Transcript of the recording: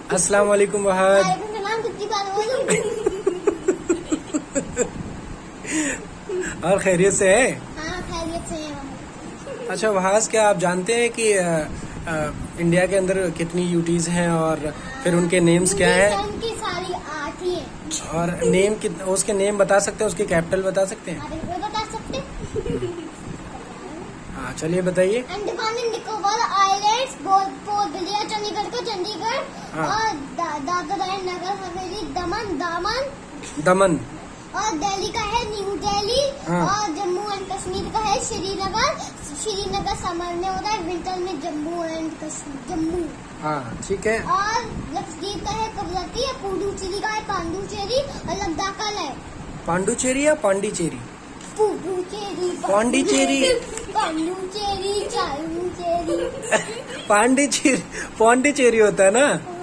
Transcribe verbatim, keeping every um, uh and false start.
अस्सलाम वालेकुम वहाद। और खैरियत से है? हाँ, खैरियत से है। अच्छा वहाज, क्या आप जानते हैं कि आ, आ, इंडिया के अंदर कितनी यूटीज हैं और फिर उनके नेम्स क्या हैं? उनकी सारी आठ ही है। और नेम कित, उसके नेम बता सकते हैं, उसके कैपिटल बता सकते हैं? वो बता सकते। हाँ चलिए बताइए। Andaman and Nicobar islands, Port Blair Chandigarh को चंडीगढ़, हाँ। और दादरा एंड नगर हवेली दमन दामन दमन, और दिल्ली का है न्यू दिल्ली, हाँ। और जम्मू एंड कश्मीर का है श्रीनगर। श्रीनगर समर में होता है, विंटर में जम्मू एंड कश्मीर जम्मू। हाँ ठीक है। और लक्षद्वीप का है कवरत्ती, पुडुचेरी का है पांडुचेरी, और लद्दाख का है पांडुचेरी या पांडिचेरी? पुडुचेरी, पांडिचेरी, पांडुचेरी, चालुचेरी। पांडिचेरी, पांडिचेरी होता है ना।